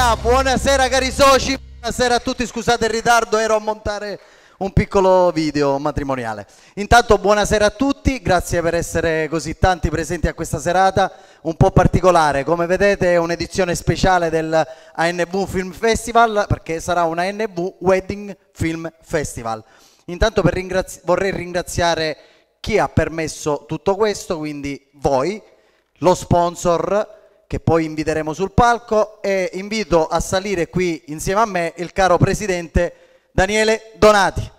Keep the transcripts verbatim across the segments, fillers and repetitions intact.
Buona, buonasera cari soci, buonasera a tutti, scusate il ritardo, ero a montare un piccolo video matrimoniale. Intanto buonasera a tutti, grazie per essere così tanti presenti a questa serata un po' particolare. Come vedete è un'edizione speciale del A N V Film Festival, perché sarà un A N V Wedding Film Festival. Intanto per ringrazi- vorrei ringraziare chi ha permesso tutto questo, quindi voi, lo sponsor che poi inviteremo sul palco, e invito a salire qui insieme a me il caro presidente Daniele Donati.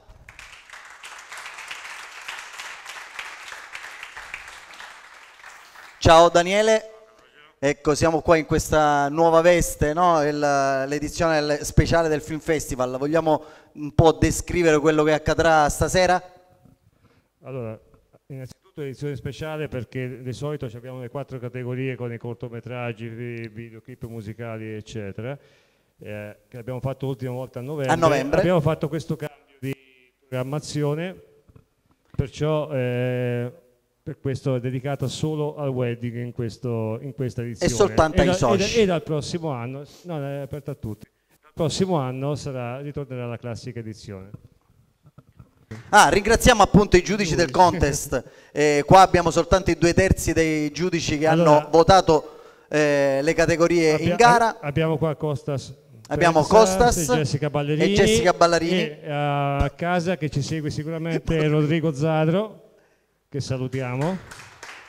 Ciao Daniele, ecco siamo qua in questa nuova veste, no? L'edizione speciale del Film Festival. Vogliamo un po' descrivere quello che accadrà stasera? Allora, innanzitutto edizione speciale perché di solito abbiamo le quattro categorie con i cortometraggi, i videoclip musicali eccetera, eh, che abbiamo fatto l'ultima volta a novembre. a novembre. Abbiamo fatto questo cambio di programmazione, perciò eh, per questo è dedicato solo al wedding in, questo, in questa edizione. E soltanto ai da, soci. E, da, e dal prossimo anno, no, è aperto a tutti, dal prossimo anno sarà, ritornerà la classica edizione. Ah, ringraziamo appunto i giudici del contest. Eh, qua abbiamo soltanto i due terzi dei giudici che allora, hanno votato eh, le categorie abbia, in gara. Abbiamo qua Costas, abbiamo Penza, Costas e Jessica Ballerini, e Jessica Ballerini. E a casa che ci segue sicuramente Rodrigo Zadro, che salutiamo.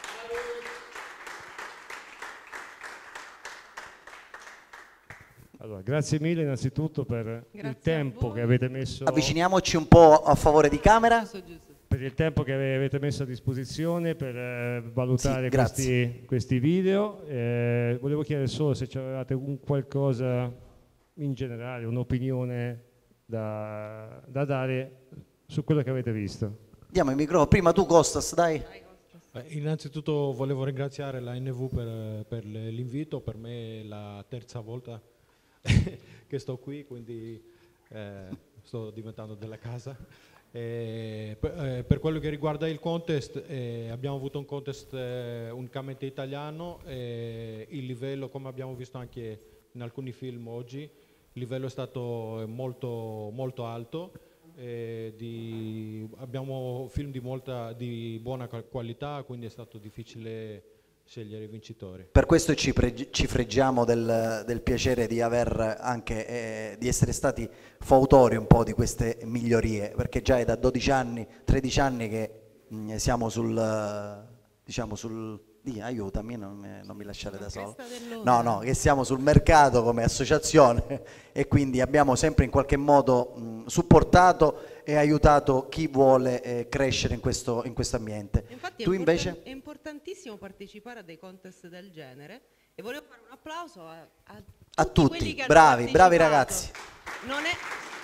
Allora, grazie mille innanzitutto per grazie il tempo che avete messo. Avviciniamoci un po' a favore di camera. Per il tempo che avete messo a disposizione per eh, valutare sì, questi, questi video. Eh, volevo chiedere solo se avevate un qualcosa in generale, un'opinione da, da dare su quello che avete visto. Diamo il microfono. Prima tu Costas, dai. Eh, innanzitutto volevo ringraziare la N V per, per l'invito, per me è la terza volta che sto qui, quindi eh, sto diventando della casa. Eh, per, eh, per quello che riguarda il contest, eh, abbiamo avuto un contest eh, unicamente italiano, eh, il livello, come abbiamo visto anche in alcuni film oggi, il livello è stato molto, molto alto, eh, di, abbiamo film di, molta, di buona qualità, quindi è stato difficile scegliere i vincitori. Per questo ci, ci freggiamo del, del piacere di aver anche eh, di essere stati fautori un po' di queste migliorie, perché già è da dodici anni, tredici anni che mh, siamo sul diciamo sul di, aiutami, non mi, non mi lasciare da solo. No, no, che siamo sul mercato come associazione e quindi abbiamo sempre in qualche modo mh, supportato e aiutato chi vuole eh, crescere in questo, in questo ambiente. Infatti tu è invece? È importantissimo partecipare a dei contest del genere e volevo fare un applauso a, a tutti, a tutti quelli che bravi, hanno bravi ragazzi. Non è,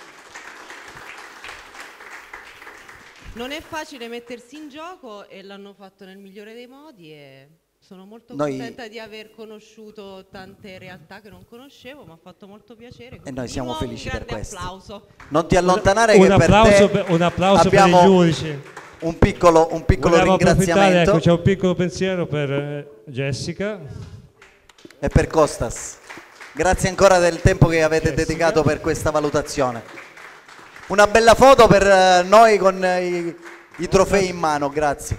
non è facile mettersi in gioco e l'hanno fatto nel migliore dei modi e sono molto noi, contenta di aver conosciuto tante realtà che non conoscevo, mi ha fatto molto piacere. E noi siamo felici per questo. Applauso. Non ti allontanare un, che un per applauso te per, un applauso abbiamo per i giudici. Un piccolo, un piccolo ringraziamento. Ecco, c'è un piccolo pensiero per eh, Jessica e per Costas. Grazie ancora del tempo che avete Jessica. dedicato per questa valutazione. Una bella foto per eh, noi con i, i trofei in mano, grazie.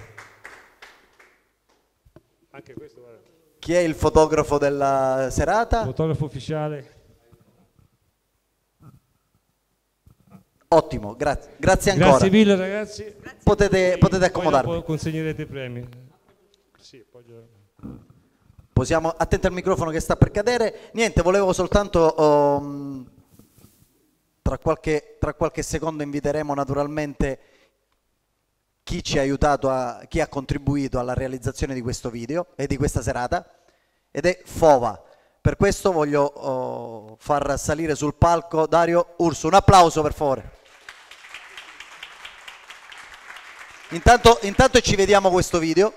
Anche questo, guarda. Chi è il fotografo della serata? Fotografo ufficiale. Ottimo, grazie, grazie ancora. Grazie mille ragazzi. Grazie. Potete, potete accomodarvi. Poi consegnerete i premi. Sì, poi... Possiamo, attento al microfono che sta per cadere. Niente, volevo soltanto um, tra, qualche, tra qualche secondo inviteremo naturalmente chi ci ha aiutato, a, chi ha contribuito alla realizzazione di questo video e di questa serata, ed è Fova. Per questo voglio oh, far salire sul palco Dario Urso. Un applauso per favore. Intanto, intanto ci vediamo questo video.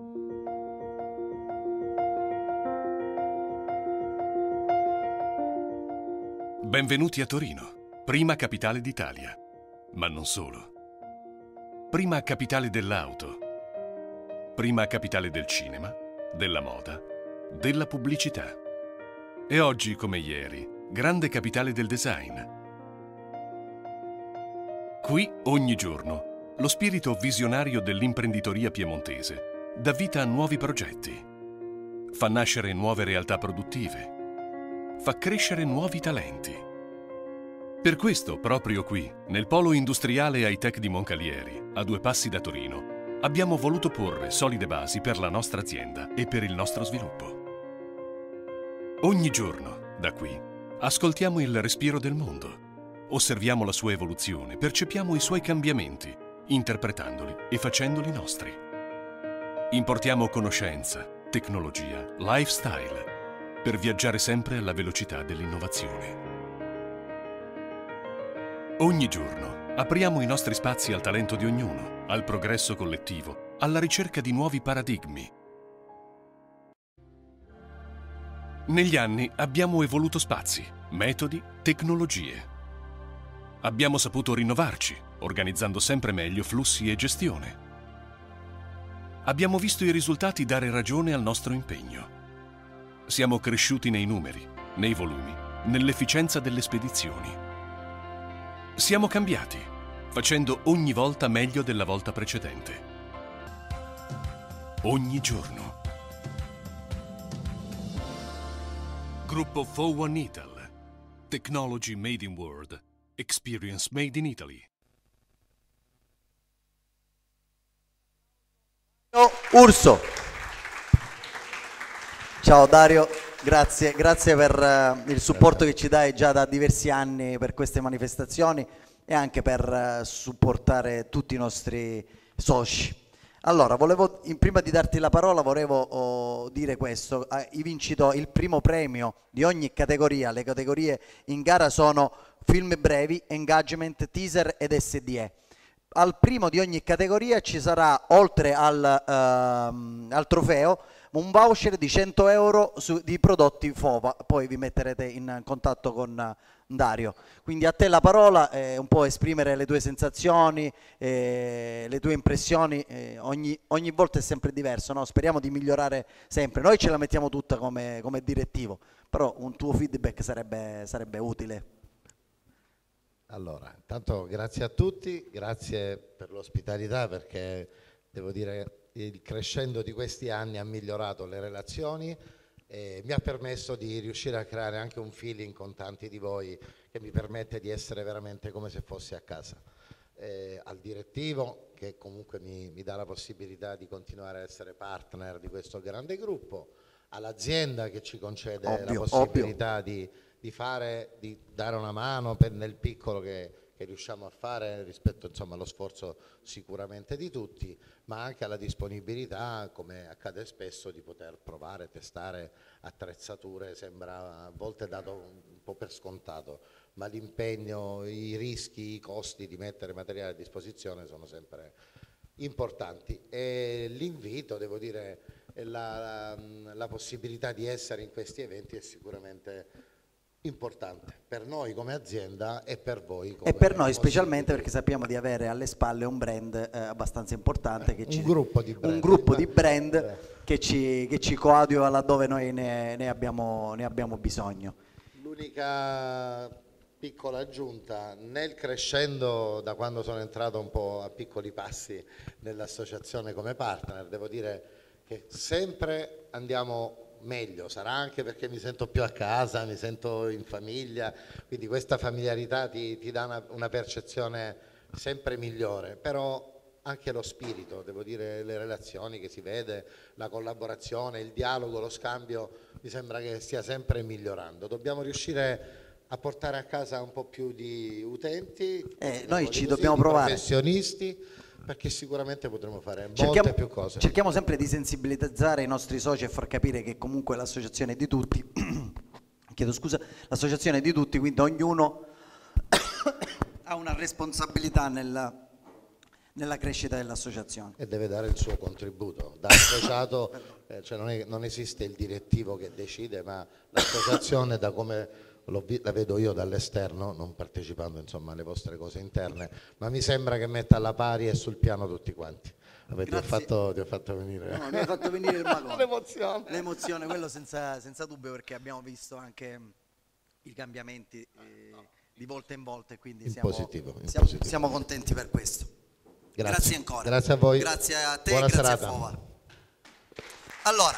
Benvenuti a Torino, prima capitale d'Italia, ma non solo. Prima capitale dell'auto, prima capitale del cinema, della moda, della pubblicità. E oggi, come ieri, grande capitale del design. Qui, ogni giorno, lo spirito visionario dell'imprenditoria piemontese dà vita a nuovi progetti, fa nascere nuove realtà produttive, fa crescere nuovi talenti. Per questo, proprio qui, nel polo industriale high-tech di Moncalieri, a due passi da Torino, abbiamo voluto porre solide basi per la nostra azienda e per il nostro sviluppo. Ogni giorno, da qui, ascoltiamo il respiro del mondo, osserviamo la sua evoluzione, percepiamo i suoi cambiamenti, interpretandoli e facendoli nostri. Importiamo conoscenza, tecnologia, lifestyle, per viaggiare sempre alla velocità dell'innovazione. Ogni giorno apriamo i nostri spazi al talento di ognuno, al progresso collettivo, alla ricerca di nuovi paradigmi. Negli anni abbiamo evoluto spazi, metodi, tecnologie. Abbiamo saputo rinnovarci, organizzando sempre meglio flussi e gestione. Abbiamo visto i risultati dare ragione al nostro impegno. Siamo cresciuti nei numeri, nei volumi, nell'efficienza delle spedizioni. Siamo cambiati, facendo ogni volta meglio della volta precedente. Ogni giorno. Gruppo F O uno Ital. Technology made in world. Experience made in Italy. Urso. Ciao Dario, grazie, grazie per uh, il supporto che ci dai già da diversi anni per queste manifestazioni e anche per uh, supportare tutti i nostri soci. Allora, volevo, in, prima di darti la parola, volevo oh, dire questo, eh, i vincitori, il primo premio di ogni categoria, le categorie in gara sono film brevi, engagement, teaser ed S D E. Al primo di ogni categoria ci sarà, oltre al, uh, al trofeo, un voucher di cento euro su, di prodotti F O V A, poi vi metterete in contatto con uh, Dario. Quindi a te la parola, eh, un po' esprimere le tue sensazioni, eh, le tue impressioni, eh, ogni, ogni volta è sempre diverso, no? Speriamo di migliorare sempre, noi ce la mettiamo tutta come, come direttivo, però un tuo feedback sarebbe, sarebbe utile. Allora, intanto grazie a tutti, grazie per l'ospitalità perché devo dire il crescendo di questi anni ha migliorato le relazioni e mi ha permesso di riuscire a creare anche un feeling con tanti di voi che mi permette di essere veramente come se fossi a casa. Eh, al direttivo che comunque mi, mi dà la possibilità di continuare a essere partner di questo grande gruppo, all'azienda che ci concede ovvio, la possibilità di, di fare, di dare una mano per, nel piccolo che, che riusciamo a fare rispetto insomma allo sforzo sicuramente di tutti, ma anche alla disponibilità, come accade spesso, di poter provare, testare attrezzature. Sembra a volte dato un po' per scontato, ma l'impegno, i rischi, i costi di mettere materiale a disposizione sono sempre importanti e l'invito, devo dire, la, la, la possibilità di essere in questi eventi è sicuramente importante per noi come azienda e per voi come e per noi specialmente perché sappiamo di avere alle spalle un brand eh, abbastanza importante, che un, ci, gruppo di brand, un gruppo di brand eh. che, ci, che ci coadiuva laddove noi ne, ne, abbiamo, ne abbiamo bisogno. L'unica piccola aggiunta, nel crescendo da quando sono entrato un po' a piccoli passi nell'associazione come partner, devo dire che sempre andiamo meglio, sarà anche perché mi sento più a casa, mi sento in famiglia, quindi questa familiarità ti, ti dà una, una percezione sempre migliore, però anche lo spirito, devo dire, le relazioni che si vede, la collaborazione, il dialogo, lo scambio, mi sembra che stia sempre migliorando. Dobbiamo riuscire a portare a casa un po' più di utenti, eh, noi ci così, dobbiamo di provare, professionisti, perché sicuramente potremo fare molte cerchiamo, più cose. Cerchiamo sempre di sensibilizzare i nostri soci e far capire che comunque l'associazione è di tutti, chiedo scusa, l'associazione è di tutti, quindi ognuno ha una responsabilità nella, nella crescita dell'associazione. E deve dare il suo contributo. Da associato eh, cioè non, è, non esiste il direttivo che decide, ma l'associazione, da come la vedo io dall'esterno, non partecipando insomma alle vostre cose interne, ma mi sembra che metta alla pari e sul piano tutti quanti. Vabbè, ti, ho fatto, ti ho fatto venire, no, mi hai fatto venire il l'emozione, l'emozione, quello senza, senza dubbio, perché abbiamo visto anche i cambiamenti eh, di volta in volta e quindi in siamo, positivo, in siamo, positivo. siamo contenti per questo. Grazie. Grazie ancora. Grazie a voi. Grazie a te, Buona grazie serata. a Fova. Allora,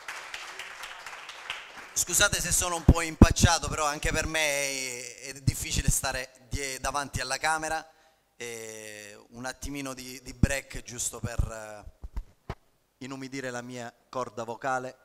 scusate se sono un po' impacciato, però anche per me è, è difficile stare die- davanti alla camera. E un attimino di, di break giusto per uh, inumidire la mia corda vocale.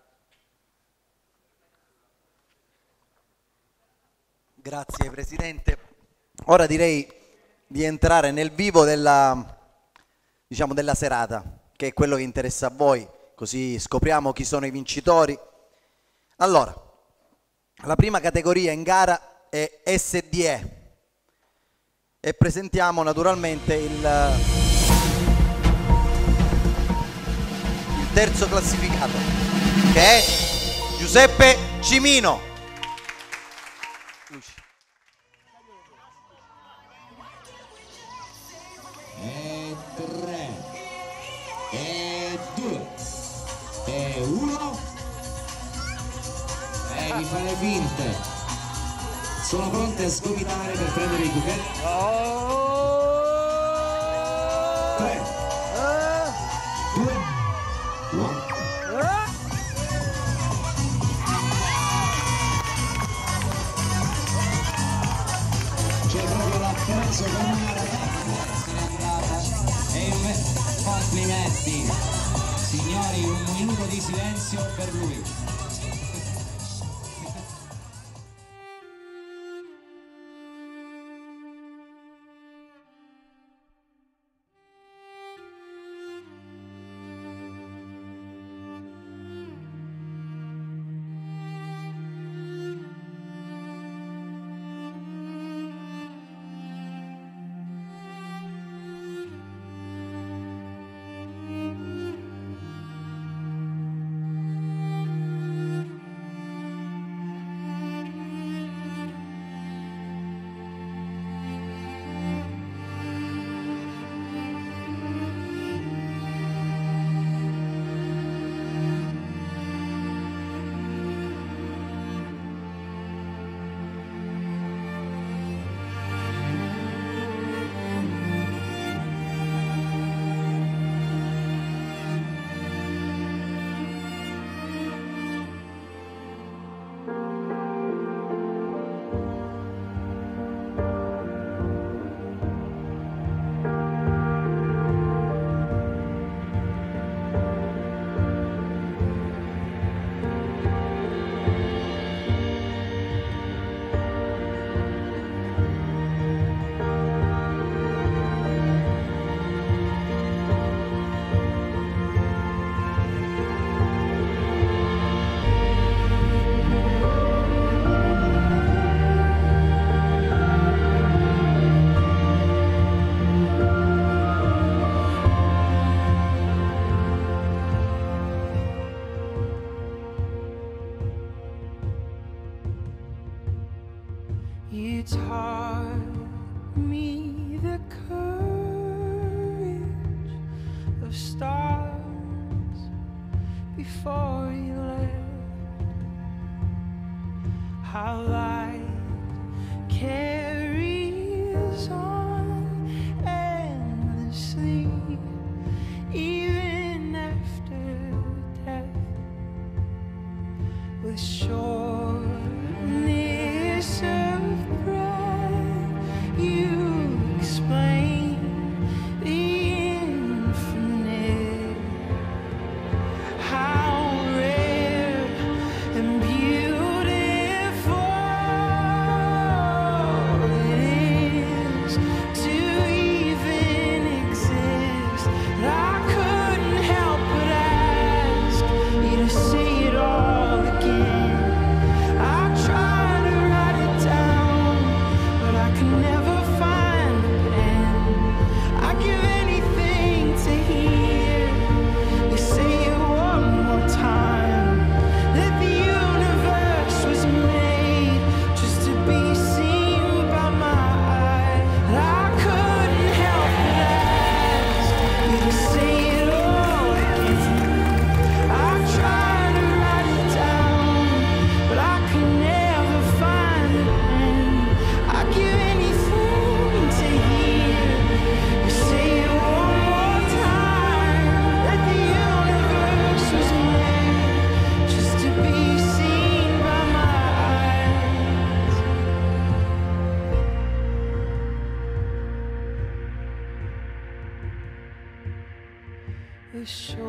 Grazie Presidente. Ora direi di entrare nel vivo della, diciamo, della serata, che è quello che interessa a voi, così scopriamo chi sono i vincitori. Allora, la prima categoria in gara è S D E e presentiamo naturalmente il, il terzo classificato, che è Giuseppe Cimino. Luci. E tre, e due, e uno, e mi fa le finte. Sono pronte a sgomitare per prendere i buchetti. tre, due, uno. C'è proprio l'apprezzo con una ragazza e un complimenti. Signori, un minuto di silenzio per lui. You taught me the courage of stars before you left. How light carries on endlessly, even after death, with sureness of breath. You explain the infinite, how rare and beautiful the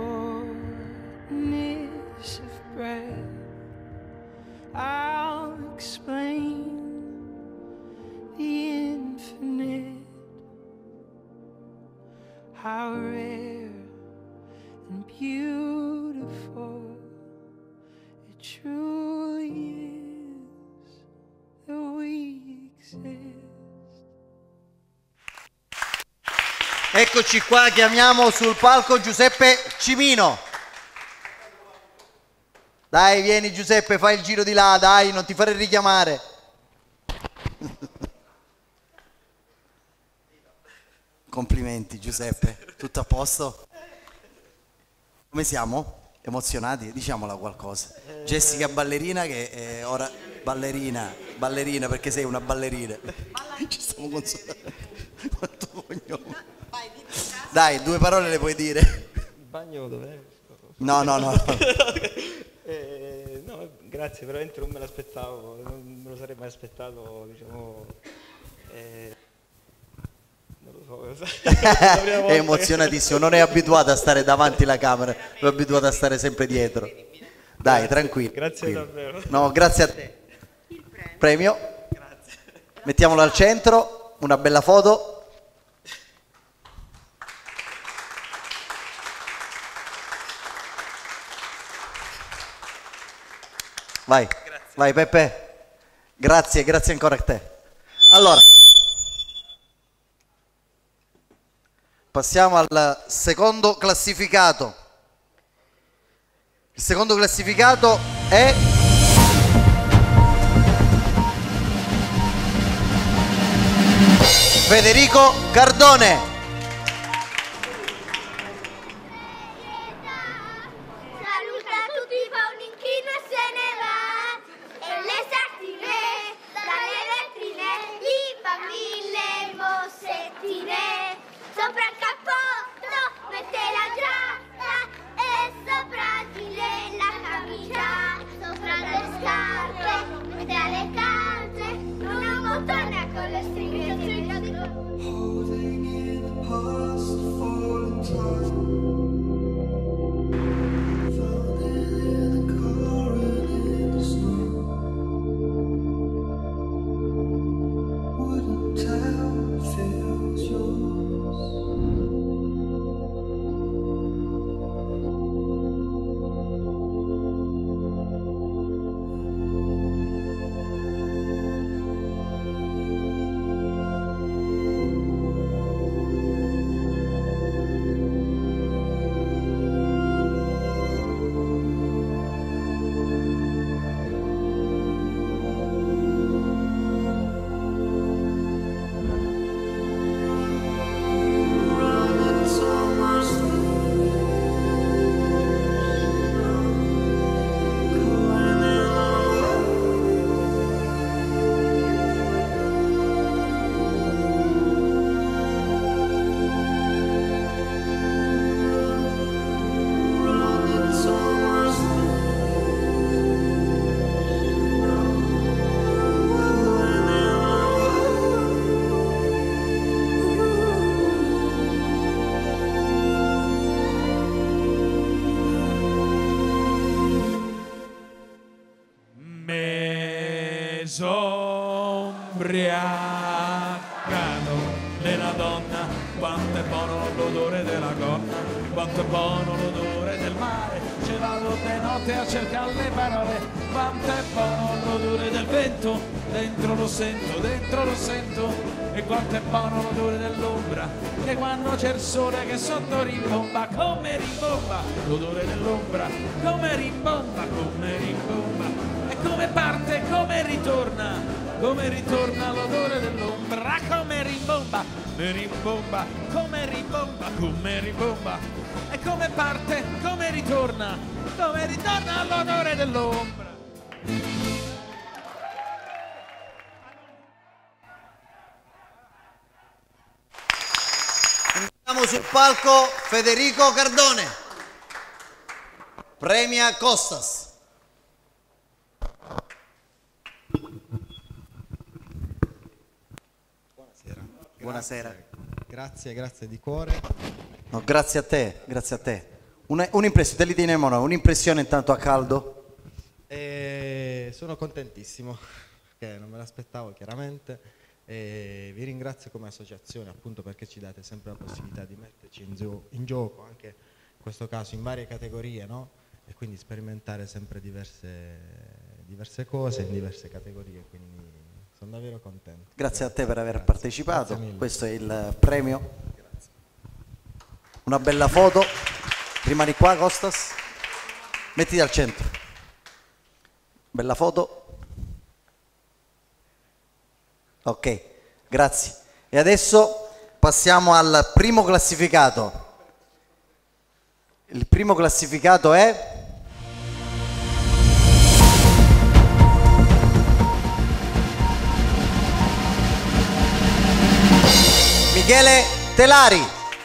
shortness of breath. I'll explain the infinite, how rare and beautiful it truly is that we exist. Eccoci qua, chiamiamo sul palco Giuseppe Cimino. Dai, vieni Giuseppe, fai il giro di là, dai, non ti fare richiamare. Complimenti Giuseppe, tutto a posto? Come siamo? Emozionati? Diciamola qualcosa. Eh... Jessica ballerina che è ora ballerina, ballerina perché sei una ballerina. Ci stiamo consolando. Quanto cognome. Dai, due parole le puoi dire. Il bagno dov'è? No, no, no. eh, no, grazie, veramente non me l'aspettavo, non me lo sarei mai aspettato, diciamo. Eh, non lo so. È emozionatissimo, non è abituato a stare davanti alla camera, è abituato a stare sempre dietro. Dai, tranquillo. Grazie tranquillo. davvero. No, grazie a te. Il premio. Grazie. Mettiamolo al centro, una bella foto. Vai, grazie. Vai Peppe, grazie, grazie ancora a te. Allora, passiamo al secondo classificato. Il secondo classificato è Federico Cardone. Sopra il cappotto mette la giacca e sopra di lei la camicia, sopra le scarpe mette le calze, una montagna con le stringhe Holding in the past fallen time, found it in the car and in the snow, wouldn't tell feels yours. Sombriacato della donna, quanto è buono l'odore della gonna, quanto è buono l'odore del mare, ce vado di notte a cercare le parole, quanto è buono l'odore del vento, dentro lo sento, dentro lo sento, e quanto è buono l'odore dell'ombra, che quando c'è il sole che sotto rimbomba, come rimbomba l'odore dell'ombra, come rimbomba, come rimbomba, e come parte, come ritorna, come ritorna l'odore dell'ombra, come rimbomba, come rimbomba, come rimbomba, come rimbomba, e come parte, come ritorna, come ritorna l'odore dell'ombra. Andiamo sul palco Federico Cardone, premia Costas. Buonasera. Grazie, grazie di cuore. No, grazie a te, grazie a te. Una- un'impressione, te li teniamo noi, un'impressione intanto a caldo? Eh, sono contentissimo, perché non me l'aspettavo chiaramente. E vi ringrazio come associazione appunto perché ci date sempre la possibilità di metterci in, gio- in gioco, anche in questo caso in varie categorie, no? E quindi sperimentare sempre diverse, diverse cose in diverse categorie, quindi sono davvero contento. Grazie a te per aver Grazie. partecipato, Grazie mille. questo è il premio. Una bella foto, rimani qua Costas, mettiti al centro, bella foto. Ok, grazie. E adesso passiamo al primo classificato. Il primo classificato è Michele Telari.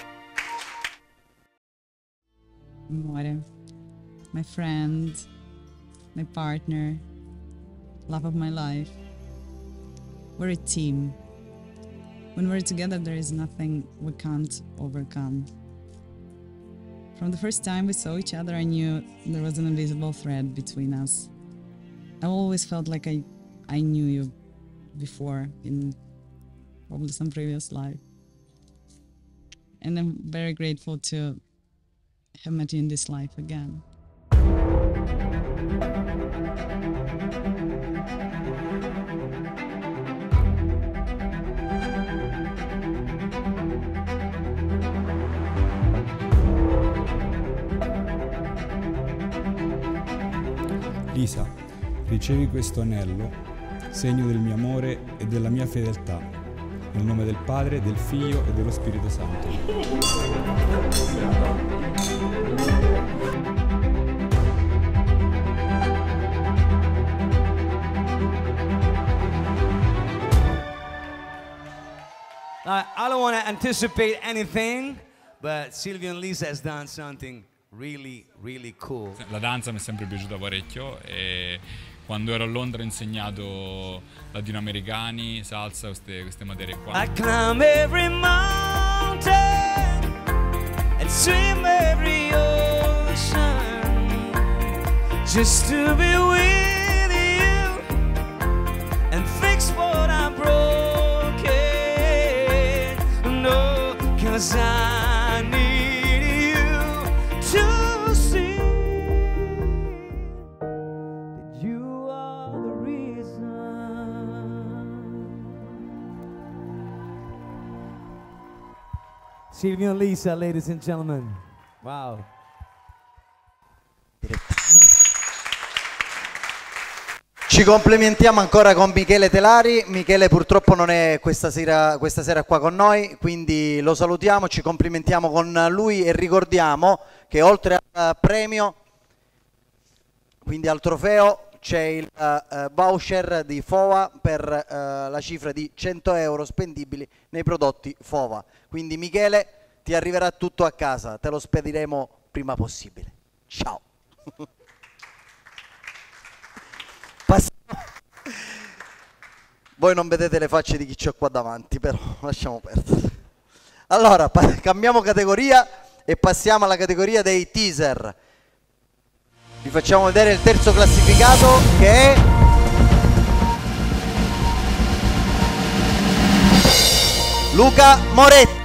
Amore, my friend, my partner, love of my life. We're a team. When we're together, there is nothing we can't overcome. From the first time we saw each other, I knew there was an invisible thread between us. I always felt like I, I knew you before in probably some previous life. And I'm very grateful to have met you in this life again. Lisa, ricevi questo anello, segno del mio amore e della mia fedeltà, nel nome del Padre, del Figlio e dello Spirito Santo. Uh, I don't want to anticipate anything, but Silvio and Lisa has done something really, really cool. La danza mi è sempre piaciuta parecchio e quando ero a Londra ho insegnato latinoamericani, salsa, queste, queste materie qua. I climb every mountain and swim every ocean just to be with you and fix what I'm broken. No, 'cause I need you to see that you are the reason. Silvio and Lisa, ladies and gentlemen. Wow. Ci complimentiamo ancora con Michele Telari. Michele purtroppo non è questa sera, questa sera qua con noi, quindi lo salutiamo, ci complimentiamo con lui e ricordiamo che oltre al premio, quindi al trofeo, c'è il uh, voucher di Fova per uh, la cifra di cento euro spendibili nei prodotti Fova. Quindi Michele, ti arriverà tutto a casa, te lo spediremo prima possibile. Ciao. Passiamo. Voi non vedete le facce di chi c'ho qua davanti, però lasciamo perdere. Allora, cambiamo categoria e passiamo alla categoria dei teaser. Vi facciamo vedere il terzo classificato, che è Luca Moretti.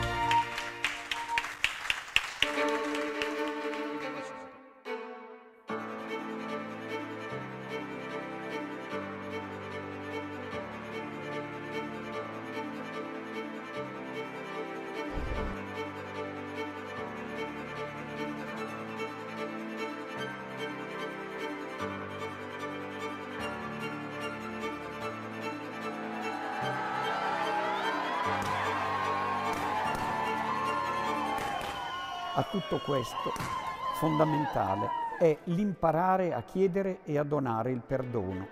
A tutto questo, fondamentale è l'imparare a chiedere e a donare il perdono.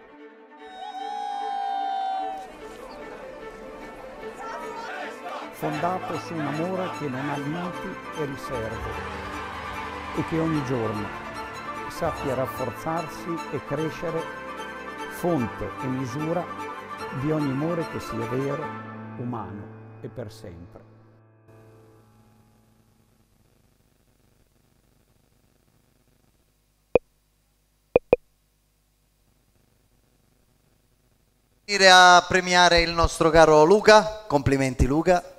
Fondato su un amore che non ha limiti e riserve e che ogni giorno sappia rafforzarsi e crescere, fonte e misura di ogni amore che sia vero, umano e per sempre. venire a premiare il nostro caro Luca. Complimenti Luca.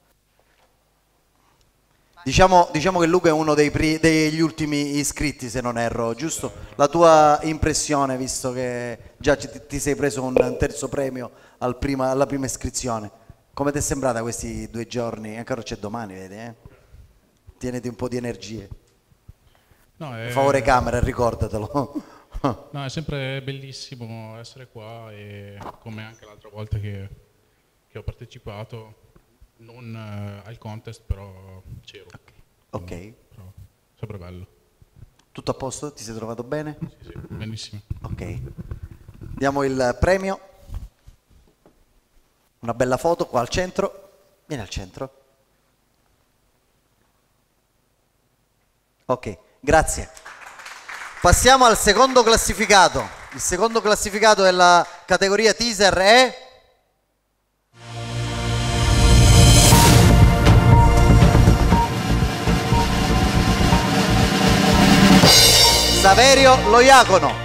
Diciamo, diciamo che Luca è uno dei pri- degli ultimi iscritti, se non erro, giusto? La tua impressione, visto che già ti, ti sei preso un terzo premio al prima, alla prima iscrizione, come ti è sembrata questi due giorni? Ancora c'è domani, vedi? Eh? Tieniti un po' di energie. No, Per è... favore camera, ricordatelo. No, è sempre bellissimo essere qua e come anche l'altra volta che, che ho partecipato. Non uh, al contest, però c'ero. Ok. Però, sempre bello. Tutto a posto? Ti sei trovato bene? Sì, sì, benissimo. Ok. Diamo il premio. Una bella foto qua al centro. Vieni al centro. Ok, grazie. Passiamo al secondo classificato. Il secondo classificato della categoria teaser è... Saverio Loiacono.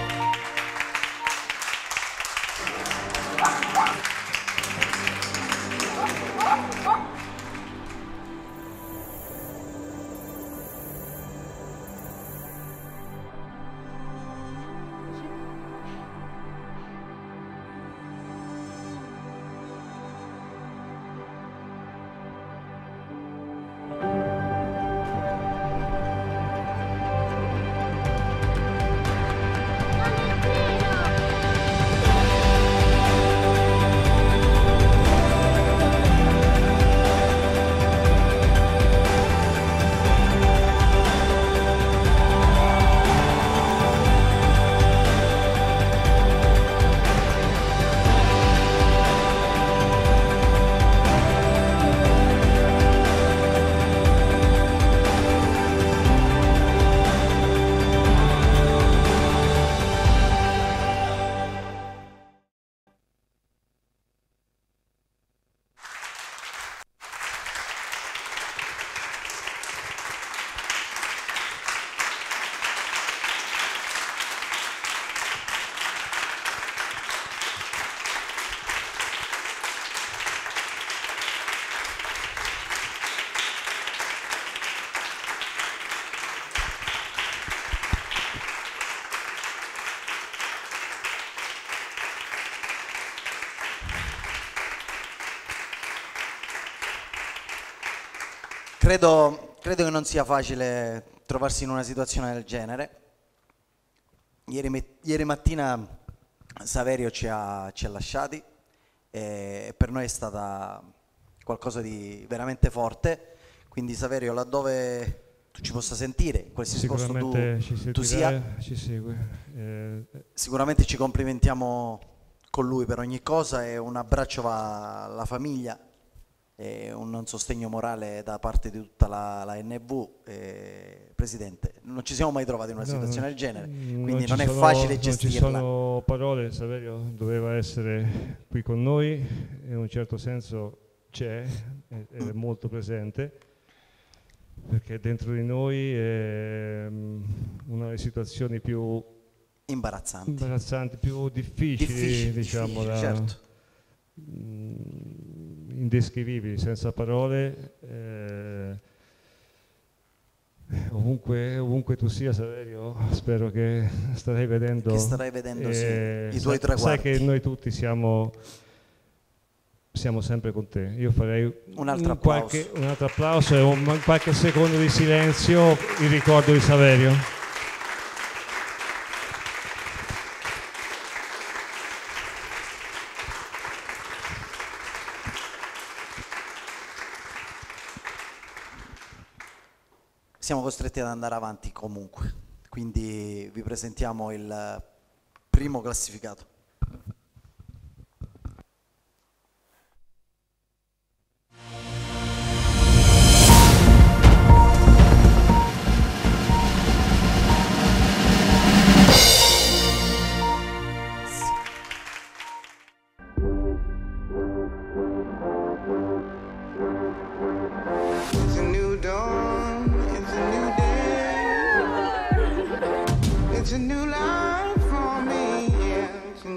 Credo, credo che non sia facile trovarsi in una situazione del genere. Ieri, me- ieri mattina Saverio ci ha, ci ha lasciati e per noi è stata qualcosa di veramente forte. Quindi Saverio, laddove tu ci possa sentire, in qualsiasi posto tu, ci tu sia, ci segue. Eh, sicuramente ci complimentiamo con lui per ogni cosa e un abbraccio va alla famiglia e un sostegno morale da parte di tutta la, la N V. Eh, Presidente, non ci siamo mai trovati in una no, situazione no, del genere, non quindi ci non è sono- facile gestirla. Non ci sono parole, Saverio doveva essere qui con noi, in un certo senso c'è, è, è molto presente, perché dentro di noi è mm, una delle situazioni più imbarazzanti, imbarazzanti più difficili, Difficili, diciamo, difficili, da, certo. mm, indescrivibili, senza parole. eh, ovunque, ovunque tu sia, Saverio, spero che starai vedendo, Che starai vedendo, sì, eh, i tuoi sai- traguardi. Sai che noi tutti siamo, siamo sempre con te. Io farei Un altro qualche, un altro applauso e un, qualche secondo di silenzio in ricordo di Saverio. Siamo costretti ad andare avanti comunque, quindi vi presentiamo il primo classificato. It's a new dawn, it's a new day. It's a new life for me, yeah. It's a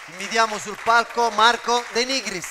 Invitiamo sul palco Marco De Nigris.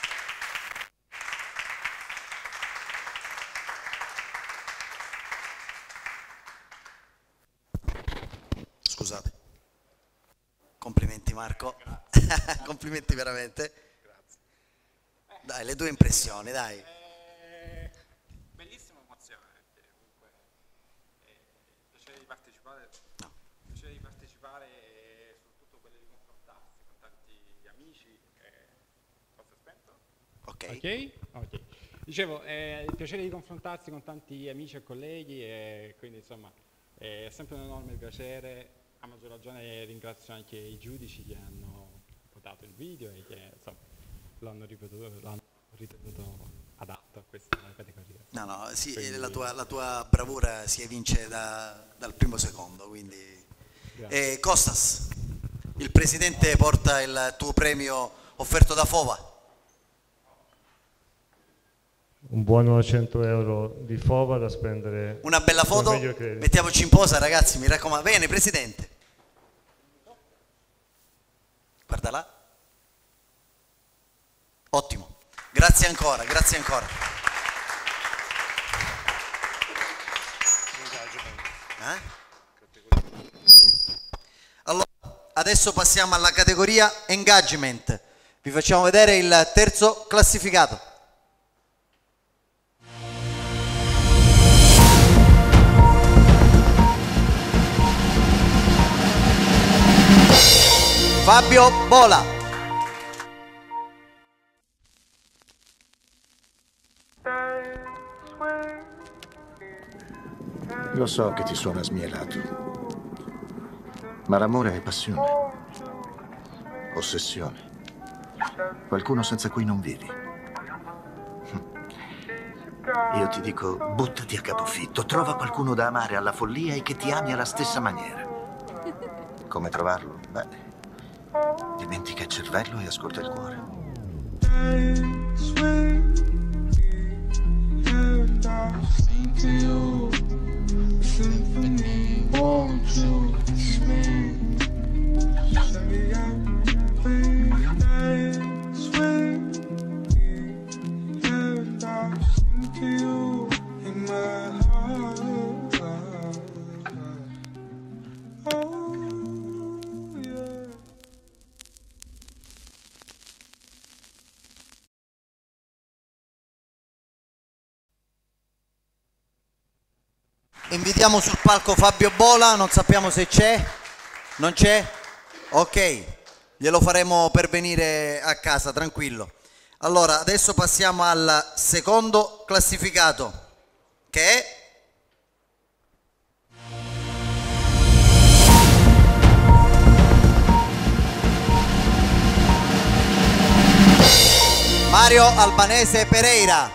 Scusate. Complimenti Marco. Complimenti veramente. Grazie. Dai, le tue impressioni, dai. Eh, bellissima emozione, perché comunque eh, piacere di partecipare, no. piacere di partecipare e soprattutto quello di confrontarsi con tanti amici. Eh, posso spento? Ok. Ok, ok. Dicevo, eh, il piacere di confrontarsi con tanti amici e colleghi e quindi insomma è sempre un enorme piacere. A maggior ragione ringrazio anche i giudici che hanno votato il video e che insomma l'hanno ripetuto, l'hanno ritenuto adatto a questa categoria. No, no, sì, Quindi, la, tua, la tua bravura si evince da, dal primo secondo, quindi... Eh, Costas, il presidente porta il tuo premio offerto da Fova. Un buono cento euro di Fova da spendere. Una bella foto, meglio che- mettiamoci in posa ragazzi, mi raccomando. Bene, presidente. Guarda là. Ottimo. Grazie ancora, grazie ancora. Eh? Sì. Allora, adesso passiamo alla categoria Engagement. Vi facciamo vedere il terzo classificato. Fabio Bola. Lo so che ti suona smielato, ma l'amore è passione, ossessione, qualcuno senza cui non vivi. Io ti dico, buttati a capofitto, trova qualcuno da amare alla follia e che ti ami alla stessa maniera. Come trovarlo? Beh, dimentica il cervello e ascolta il cuore. Invitiamo sul palco Fabio Bola, non sappiamo se c'è, non c'è? Ok, glielo faremo pervenire a casa, tranquillo. Allora, adesso passiamo al secondo classificato, che è... Mario Albanese Pereira.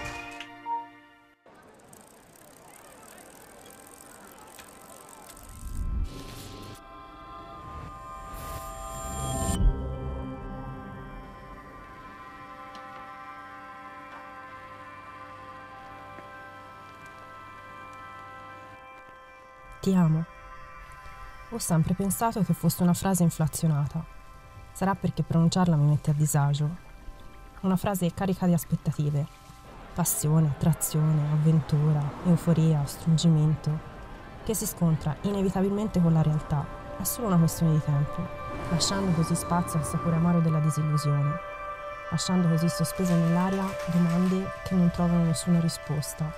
Ti amo. Ho sempre pensato che fosse una frase inflazionata. Sarà perché pronunciarla mi mette a disagio. Una frase carica di aspettative. Passione, attrazione, avventura, euforia, struggimento, che si scontra inevitabilmente con la realtà. È solo una questione di tempo, lasciando così spazio al sapore amaro della disillusione, lasciando così sospese nell'aria domande che non trovano nessuna risposta.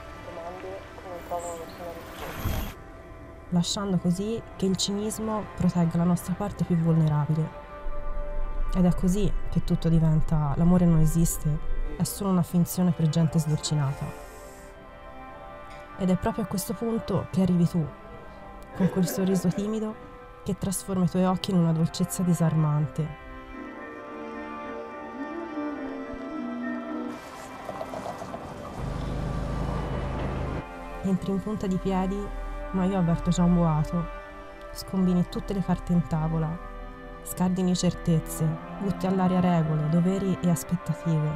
Lasciando così che il cinismo protegga la nostra parte più vulnerabile. Ed è così che tutto diventa l'amore non esiste, è solo una finzione per gente sdolcinata. Ed è proprio a questo punto che arrivi tu, con quel sorriso timido che trasforma i tuoi occhi in una dolcezza disarmante. Entri in punta di piedi, ma io avverto già un boato. Scombini tutte le carte in tavola, scardini certezze, butti all'aria regole, doveri e aspettative.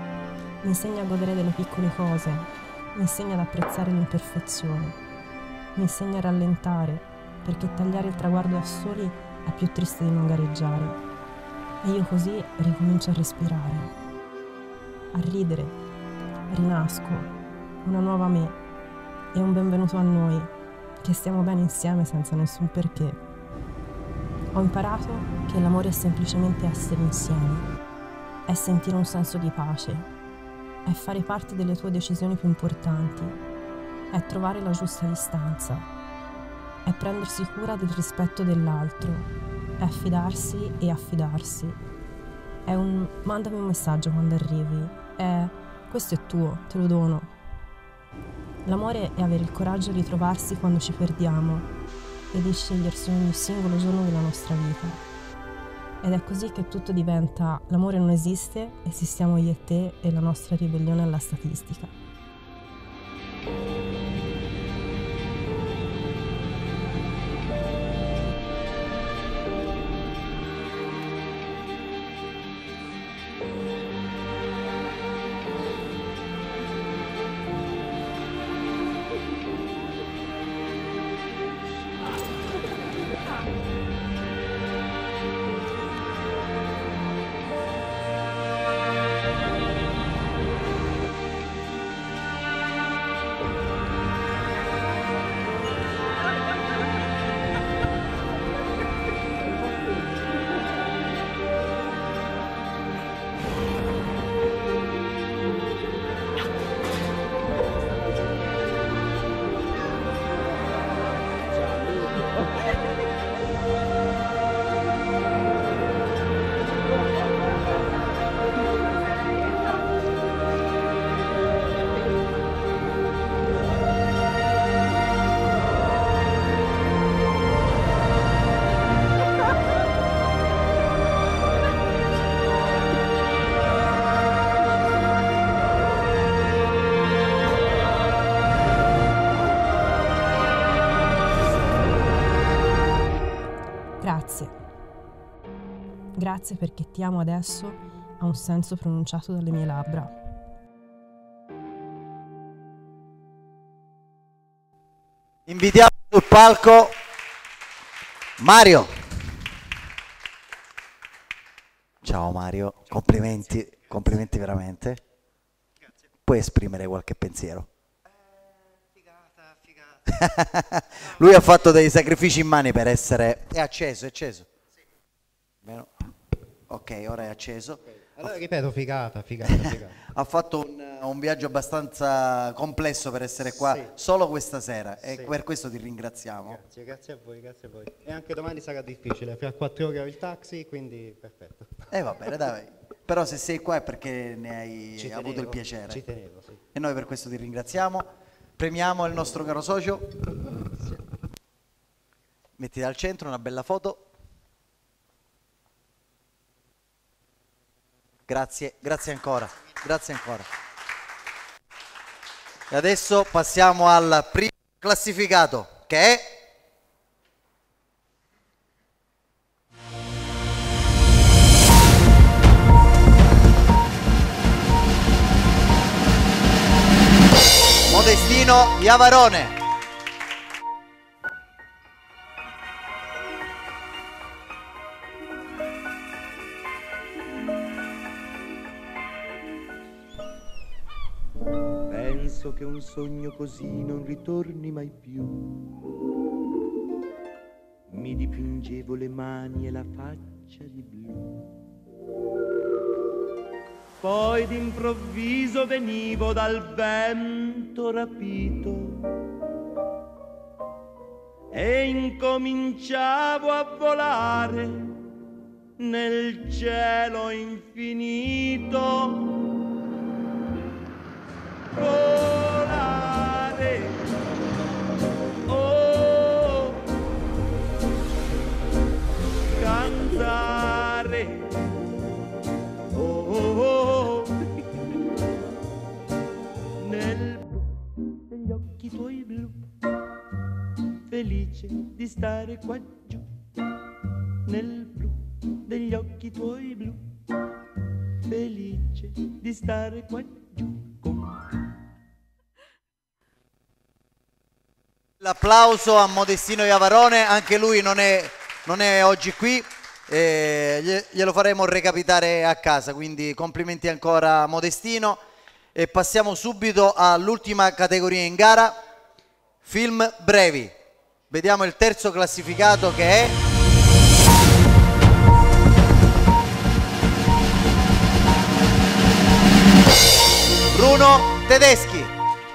Mi insegna a godere delle piccole cose, mi insegna ad apprezzare l'imperfezione. mi insegna a rallentare, perché tagliare il traguardo da soli è più triste di non gareggiare. E io così ricomincio a respirare, a ridere, rinasco, una nuova me e un benvenuto a noi, che stiamo bene insieme senza nessun perché. Ho imparato che l'amore è semplicemente essere insieme, è sentire un senso di pace, è fare parte delle tue decisioni più importanti, è trovare la giusta distanza, è prendersi cura del rispetto dell'altro, è fidarsi e affidarsi, è un mandami un messaggio quando arrivi, è questo è tuo, te lo dono. L'amore è avere il coraggio di trovarsi quando ci perdiamo e di scegliersi ogni singolo giorno della nostra vita. Ed è così che tutto diventa l'amore non esiste, esistiamo io e te e la nostra ribellione alla statistica. Grazie. Grazie perché ti amo adesso ha un senso pronunciato dalle mie labbra. Invitiamo sul palco Mario. Ciao Mario, complimenti, complimenti veramente. Puoi esprimere qualche pensiero? Lui ha fatto dei sacrifici immani per essere... È acceso, è acceso. Sì. Ok, ora è acceso. Okay. Allora ripeto, figata, figata, figata. Ha fatto un, un viaggio abbastanza complesso per essere qua sì. solo questa sera e sì. per questo ti ringraziamo. Grazie, grazie a voi, grazie a voi. E anche domani sarà difficile, fra quattro ore ho il taxi, quindi perfetto. E eh, va bene, dai. Però se sei qua è perché ne hai ci avuto tenevo, il piacere. Ci tenevo, sì. E noi per questo ti ringraziamo. Premiamo il nostro caro socio. Mettiti al centro una bella foto. Grazie, grazie ancora, grazie ancora. E adesso passiamo al primo classificato, che è Modestino Iavarone. Penso che un sogno così non ritorni mai più. Mi dipingevo le mani e la faccia di blu. Poi d'improvviso venivo dal vento rapito e incominciavo a volare nel cielo infinito. Volare, oh, cantare, oh, oh, oh, nel blu degli occhi tuoi blu, felice di stare qua giù, nel blu degli occhi tuoi blu, felice di stare qua giù. L'applauso a Modestino Iavarone, anche lui non è, non è oggi qui, eh, glielo faremo recapitare a casa, quindi complimenti ancora a Modestino. E passiamo subito all'ultima categoria in gara, film brevi. Vediamo il terzo classificato, che è Bruno Tedeschi.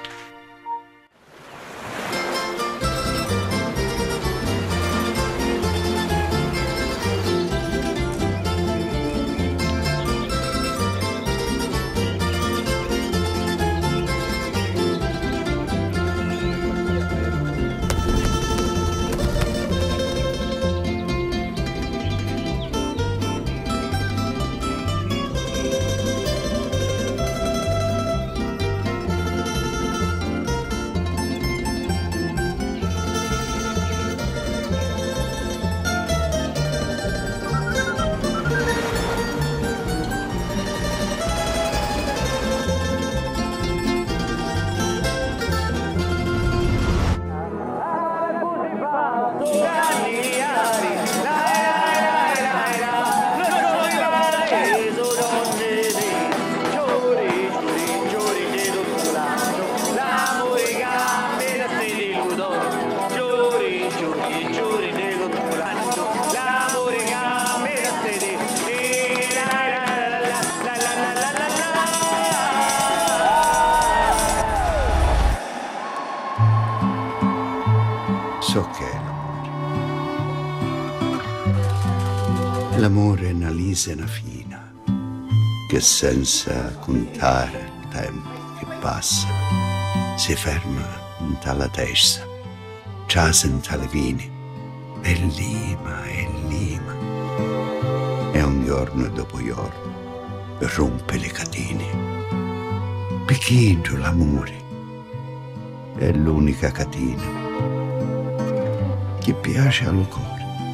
So che è l'amore. L'amore è una lisa e una fina, che senza contare il tempo che passa, si ferma in tale testa, già senta le vini, e lima, e lima, e un giorno dopo giorno rompe le catene. Picchino l'amore è l'unica catena che piace al cuore.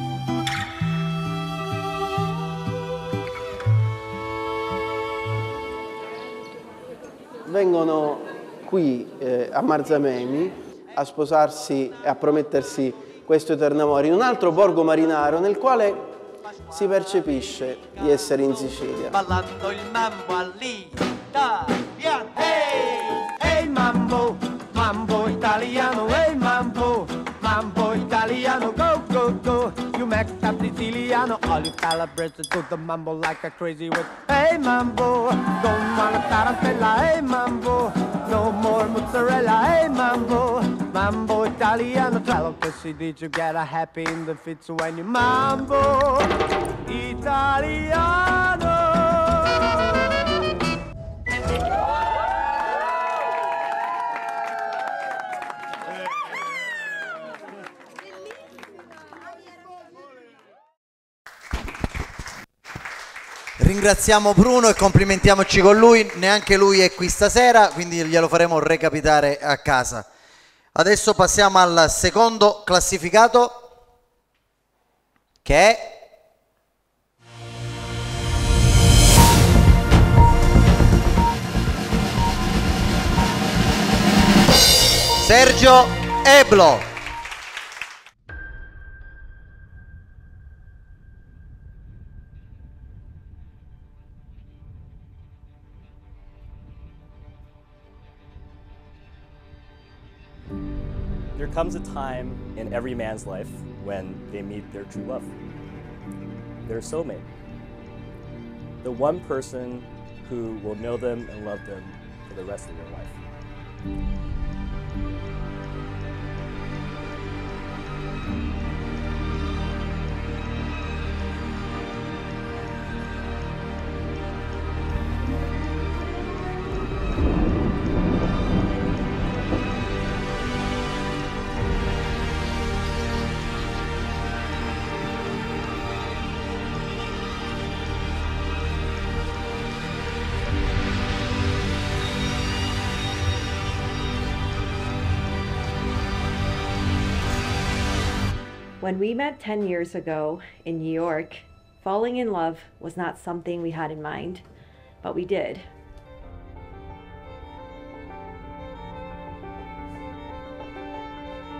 Vengono qui eh, a Marzamemi a sposarsi e a promettersi questo eterno amore in un altro borgo marinaro nel quale si percepisce di essere in Sicilia. Ballando il mambo all'italiano. Ehi, ehi mambo, mambo italiano, ehi mambo, mambo italiano, go, go, go. You make up Siciliano, all you calabrese do the mambo like a crazy with. Hey mambo, don't wanna tarantella, hey mambo, no more mozzarella, hey mambo, mambo italiano, quello che si dice, you get a happy in the fits when you mambo italiano. Ringraziamo Bruno e complimentiamoci con lui, neanche lui è qui stasera, quindi glielo faremo recapitare a casa. Adesso passiamo al secondo classificato, che è Sergio Eblo. There comes a time in every man's life when they meet their true love, their soulmate, the one person who will know them and love them for the rest of their life. When we met ten years ago in New York, falling in love was not something we had in mind, but we did.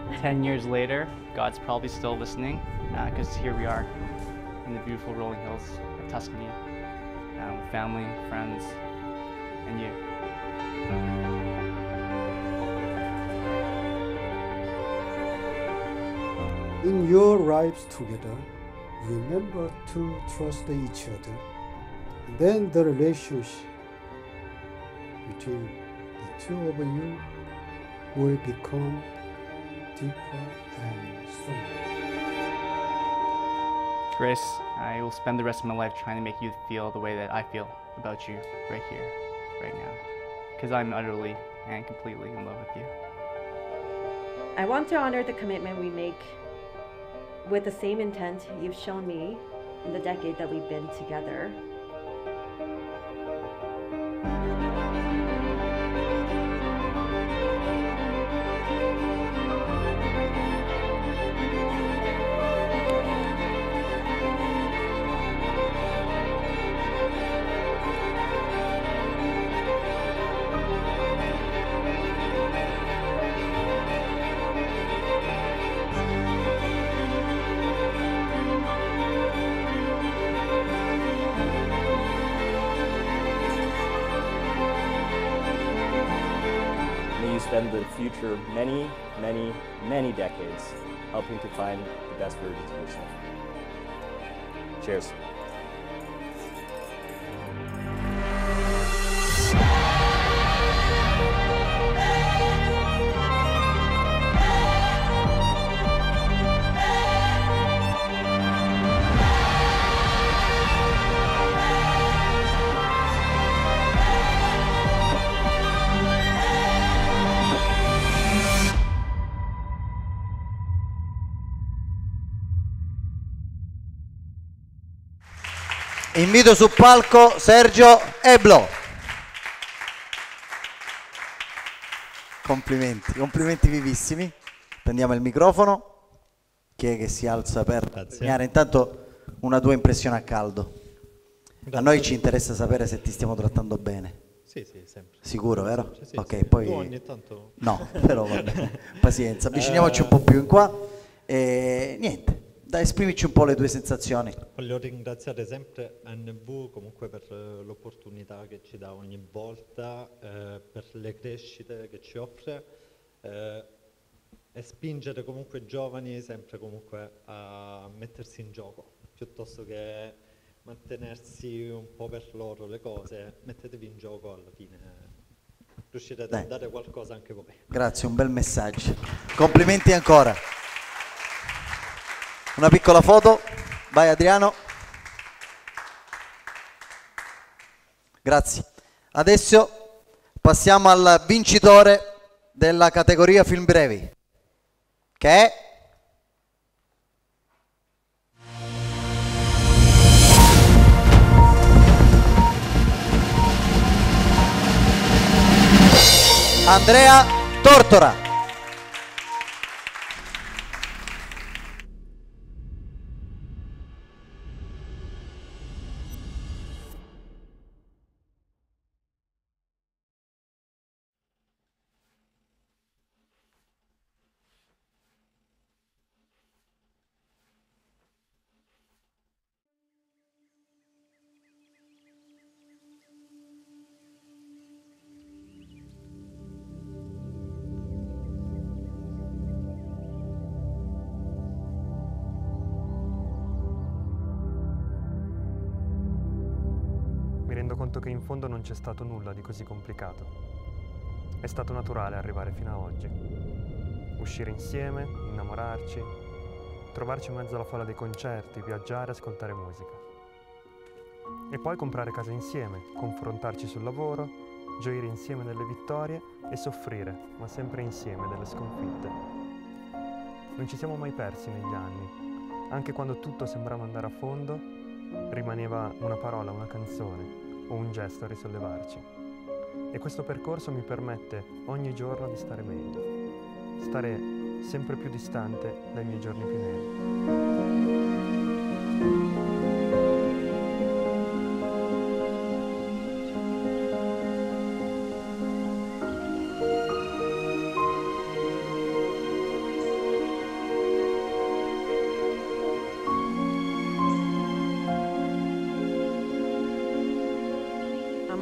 ten years later, God's probably still listening, because here we are in the beautiful rolling hills of Tuscany, uh, with family, friends, and you. In your lives together, remember to trust each other. Then the relationship between the two of you will become deeper and stronger. Grace, I will spend the rest of my life trying to make you feel the way that I feel about you right here, right now, because I'm utterly and completely in love with you. I want to honor the commitment we make with the same intent you've shown me in the decade that we've been together. Spend the future many, many, many decades helping to find the best versions of yourself. Cheers. Invito sul palco Sergio Eblo. Complimenti, complimenti vivissimi. Prendiamo il microfono. Chi è che si alza per segnare intanto una tua impressione a caldo? Grazie. A noi ci interessa sapere se ti stiamo trattando bene. Sì, sì, sempre. Sicuro, vero? Sì, ok, sì. poi Tu ogni tanto... No, però vabbè. Pazienza, avviciniamoci un po' più in qua e niente. Dai, esprimici un po' le tue sensazioni. Voglio ringraziare sempre N V comunque per eh, l'opportunità che ci dà ogni volta, eh, per le crescite che ci offre eh, e spingere comunque i giovani sempre comunque a mettersi in gioco, piuttosto che mantenersi un po' per loro le cose, mettetevi in gioco, alla fine riuscirete Dai. a dare qualcosa anche voi. Grazie, un bel messaggio. Complimenti ancora. Una piccola foto, vai Adriano. Grazie. Adesso passiamo al vincitore della categoria film brevi, che è Andrea Tortora. Mi rendo conto che in fondo non c'è stato nulla di così complicato. È stato naturale arrivare fino a oggi. Uscire insieme, innamorarci, trovarci in mezzo alla folla dei concerti, viaggiare, ascoltare musica. E poi comprare casa insieme, confrontarci sul lavoro, gioire insieme delle vittorie e soffrire, ma sempre insieme, delle sconfitte. Non ci siamo mai persi negli anni. Anche quando tutto sembrava andare a fondo, rimaneva una parola, una canzone o un gesto a risollevarci. E questo percorso mi permette ogni giorno di stare meglio, stare sempre più distante dai miei giorni più neri.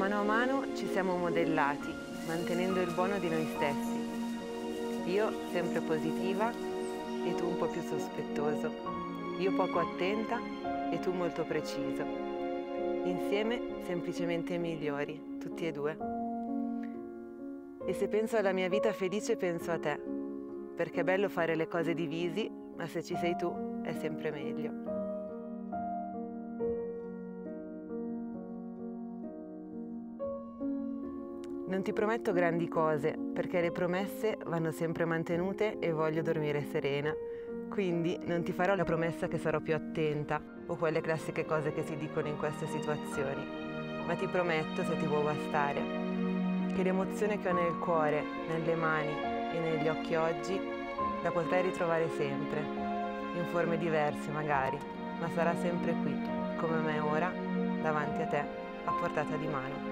mano a mano ci siamo modellati, mantenendo il buono di noi stessi. Io sempre positiva e tu un po' più sospettoso. Io poco attenta e tu molto preciso. Insieme semplicemente migliori, tutti e due. E se penso alla mia vita felice penso a te, perché è bello fare le cose divisi, ma se ci sei tu è sempre meglio. Non ti prometto grandi cose, perché le promesse vanno sempre mantenute e voglio dormire serena. Quindi non ti farò la promessa che sarò più attenta, o quelle classiche cose che si dicono in queste situazioni. Ma ti prometto, se ti può bastare, che l'emozione che ho nel cuore, nelle mani e negli occhi oggi, la potrai ritrovare sempre, in forme diverse magari, ma sarà sempre qui, come me ora, davanti a te, a portata di mano.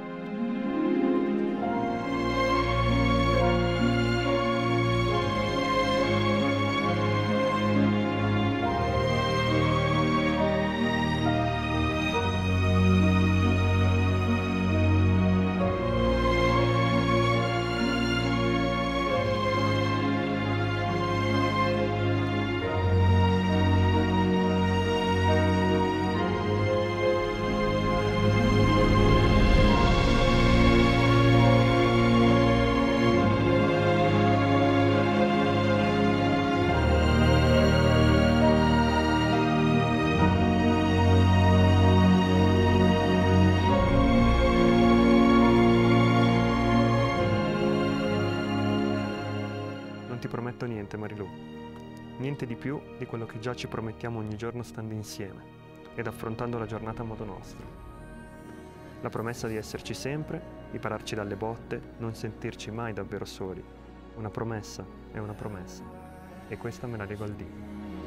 Niente, Marilu, niente di più di quello che già ci promettiamo ogni giorno stando insieme ed affrontando la giornata a modo nostro. La promessa di esserci sempre, di pararci dalle botte, non sentirci mai davvero soli. Una promessa è una promessa e questa me la leggo al dito.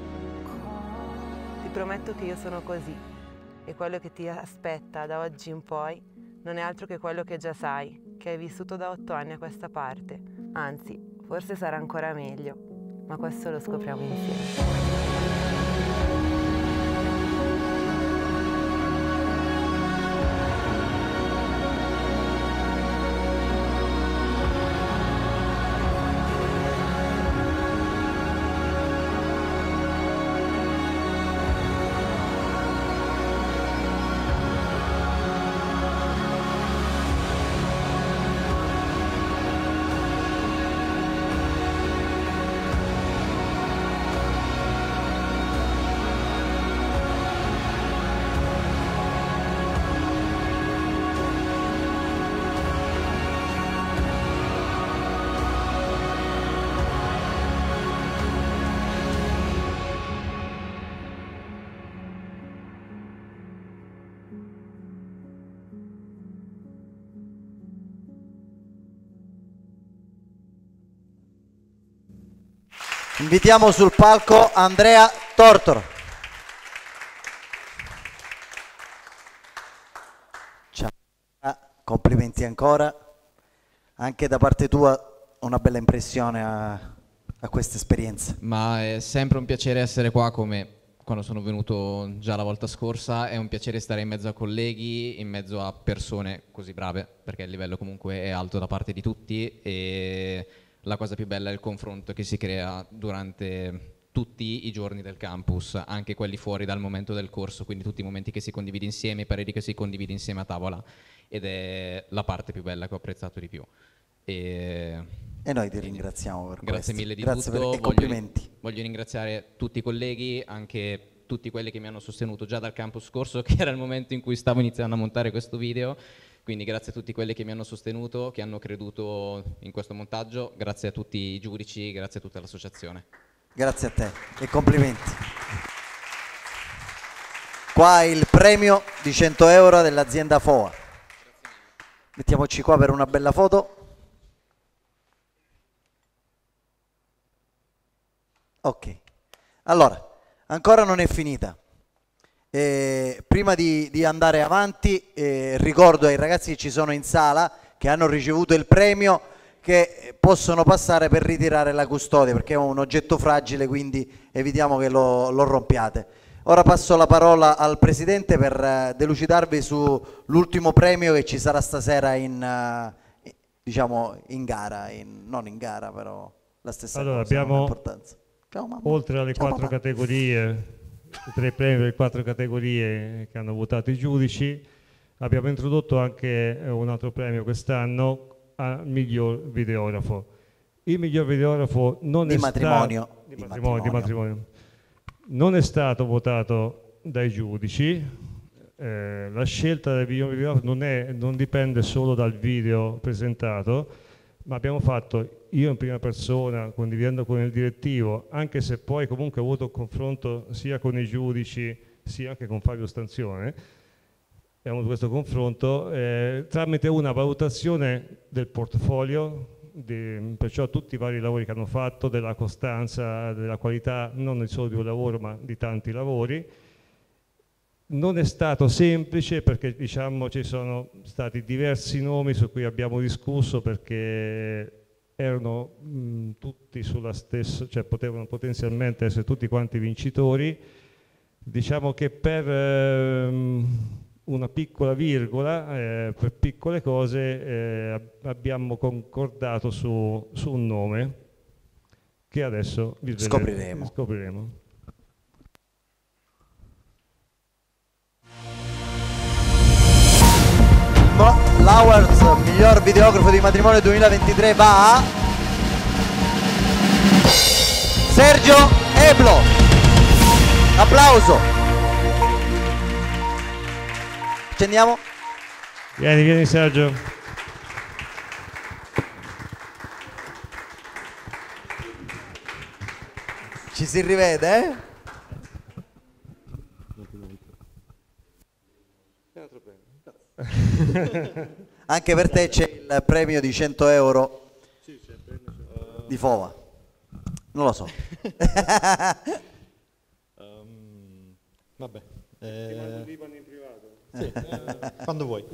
Ti prometto che io sono così e quello che ti aspetta da oggi in poi non è altro che quello che già sai, che hai vissuto da otto anni a questa parte. Anzi, forse sarà ancora meglio, ma questo lo scopriamo insieme. Invitiamo sul palco Andrea Tortor. Ciao, complimenti ancora. Anche da parte tua una bella impressione a, a questa esperienza. Ma è sempre un piacere essere qua, come quando sono venuto già la volta scorsa. È un piacere stare in mezzo a colleghi, in mezzo a persone così brave, perché il livello comunque è alto da parte di tutti e la cosa più bella è il confronto che si crea durante tutti i giorni del campus, anche quelli fuori dal momento del corso, quindi tutti i momenti che si condivide insieme, i pareri che si condivide insieme a tavola, ed è la parte più bella che ho apprezzato di più. E, e noi ti ringraziamo per grazie questo. Mille di grazie tutto. Per, e voglio, complimenti. Voglio ringraziare tutti i colleghi, anche tutti quelli che mi hanno sostenuto già dal campus scorso, che era il momento in cui stavo iniziando a montare questo video. Quindi grazie a tutti quelli che mi hanno sostenuto, che hanno creduto in questo montaggio, grazie a tutti i giudici, grazie a tutta l'associazione. Grazie a te e complimenti. Qua il premio di cento euro dell'azienda F O A. Mettiamoci qua per una bella foto. Ok, allora, ancora non è finita. Eh, prima di, di andare avanti eh, ricordo ai ragazzi che ci sono in sala, che hanno ricevuto il premio, che possono passare per ritirare la custodia, perché è un oggetto fragile, quindi evitiamo che lo, lo rompiate. Ora passo la parola al Presidente per uh, delucidarvi sull'ultimo premio che ci sarà stasera in, uh, diciamo, in gara, in, non in gara però la stessa allora, cosa, abbiamo, importanza. Ciao, mamma. Oltre alle Ciao, quattro papà. categorie, i tre premi per le quattro categorie che hanno votato i giudici, abbiamo introdotto anche un altro premio quest'anno al miglior videografo. Il miglior videografo non Di è matrimonio. stato di Di matrimonio, di matrimonio. matrimonio. Non è stato votato dai giudici. Eh, la scelta del miglior videografo non, è, non dipende solo dal video presentato, ma abbiamo fatto, io in prima persona, condividendo con il direttivo, anche se poi comunque ho avuto un confronto sia con i giudici sia anche con Fabio Stanzione, abbiamo avuto questo confronto eh, tramite una valutazione del portfolio, di, perciò tutti i vari lavori che hanno fatto, della costanza, della qualità, non solo di un lavoro ma di tanti lavori. Non è stato semplice perché diciamo ci sono stati diversi nomi su cui abbiamo discusso perché erano mh, tutti sulla stessa, cioè potevano potenzialmente essere tutti quanti vincitori. Diciamo che per ehm, una piccola virgola, eh, per piccole cose eh, abbiamo concordato su, su un nome che adesso vi Scopriremo. scopriremo. L'Awards miglior videografo di matrimonio duemilaventitré va a Sergio Eblo. Applauso. Accendiamo. Vieni, vieni Sergio. Ci si rivede, eh? Anche per te c'è il premio di cento euro di Fova. Non lo so. um, vabbè. Eh, Ti mando l'Iban in privato. Sì, eh, quando vuoi.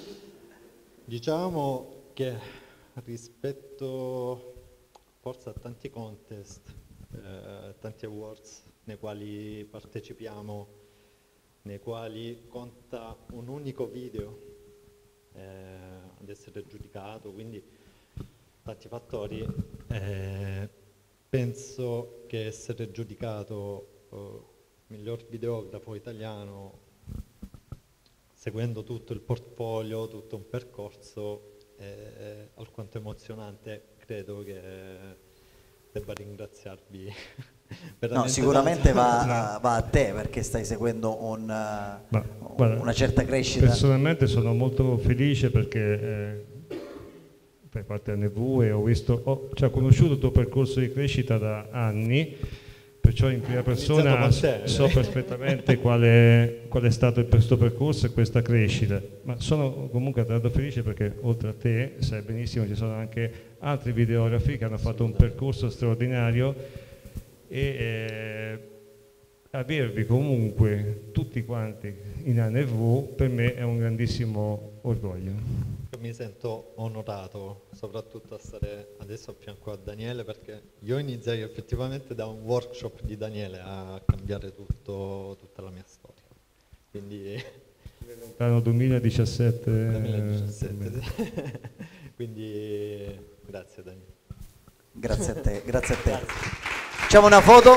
Diciamo che rispetto forse a tanti contest, eh, tanti awards nei quali partecipiamo, nei quali conta un unico video eh, ad essere giudicato, quindi tanti fattori, eh, penso che essere giudicato eh, miglior videografo italiano seguendo tutto il portfolio, tutto un percorso eh, alquanto emozionante, credo che debba ringraziarvi. No, sicuramente va, va a te perché stai seguendo un, Ma, guarda, una certa crescita. Personalmente sono molto felice perché eh, fai parte della N V e ho visto, ho, cioè, ho conosciuto il tuo percorso di crescita da anni, perciò in prima persona te, so eh. perfettamente qual è, qual è stato il questo percorso e questa crescita. Ma sono comunque tanto felice perché oltre a te, sai benissimo, ci sono anche altri videografi che hanno fatto un percorso straordinario e eh, avervi comunque tutti quanti in A N V per me è un grandissimo orgoglio. Io mi sento onorato soprattutto a stare adesso a fianco a Daniele, perché io iniziai effettivamente da un workshop di Daniele a cambiare tutto, tutta la mia storia. Quindi Lontano duemiladiciassette. duemiladiciassette. Quindi grazie Daniele. Grazie a te, grazie a te. Facciamo una foto.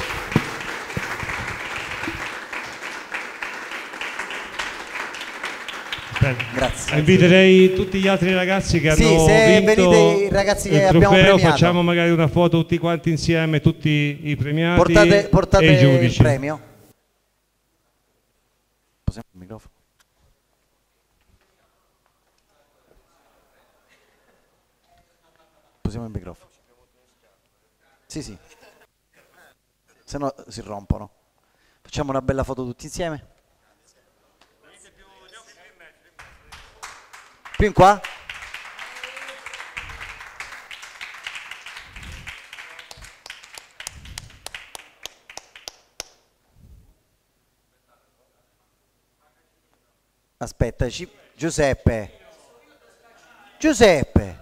Grazie. Inviterei tutti gli altri ragazzi che Sì, hanno se vinto venite i ragazzi che il abbiamo trofeo, premiato. facciamo magari una foto tutti quanti insieme, tutti i premiati Portate, portate e i il giudici. premio. Posiamo il microfono. Posiamo il microfono. Sì, sì. Se no si rompono. Facciamo una bella foto tutti insieme. Più in qua. Aspetta, ci- Giuseppe. Giuseppe.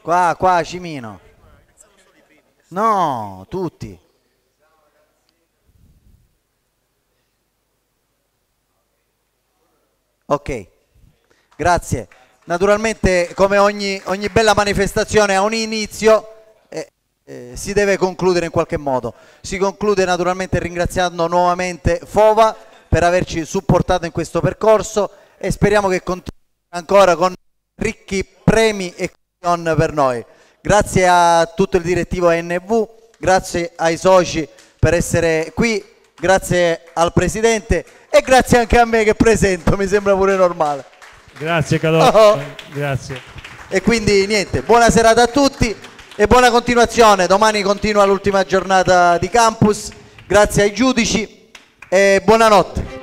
Qua, qua, Cimino. No, tutti. Ok, grazie. Naturalmente, come ogni, ogni bella manifestazione ha un inizio, eh, eh, si deve concludere in qualche modo. Si conclude naturalmente ringraziando nuovamente Fova per averci supportato in questo percorso e speriamo che continui ancora con ricchi premi e con per noi. Grazie a tutto il direttivo A N V, grazie ai soci per essere qui, grazie al presidente e grazie anche a me che presento, mi sembra pure normale. Grazie Calò, Oh. grazie. E quindi niente, buona serata a tutti e buona continuazione. Domani continua l'ultima giornata di campus, grazie ai giudici e buonanotte.